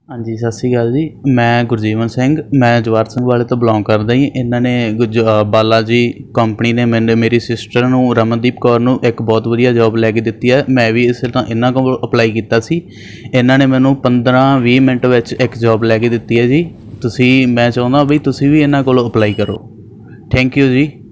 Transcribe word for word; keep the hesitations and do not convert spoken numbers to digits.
हाँ जी, सत श्री अकाल जी। मैं गुरजीवन सिंह, मैं जवाहर सिंह वाले तो बिलोंग करदा जी। इन्हां ने गुज बाला जी कंपनी ने मैंने मेरी सिस्टर नूं रमनदीप कौर नूं एक बहुत वधिया जॉब लैके दित्ती है। मैं भी इस तरह इन्हां कोल अप्लाई कीता सी। इन्हां ने मैनूं पंद्रह ਵੀਹ मिनट विच एक जॉब लैके दित्ती है जी। तुसीं मैं चाहुंदा बई तुसीं भी इन्हां कोलों अप्लाई करो। Thank you ji.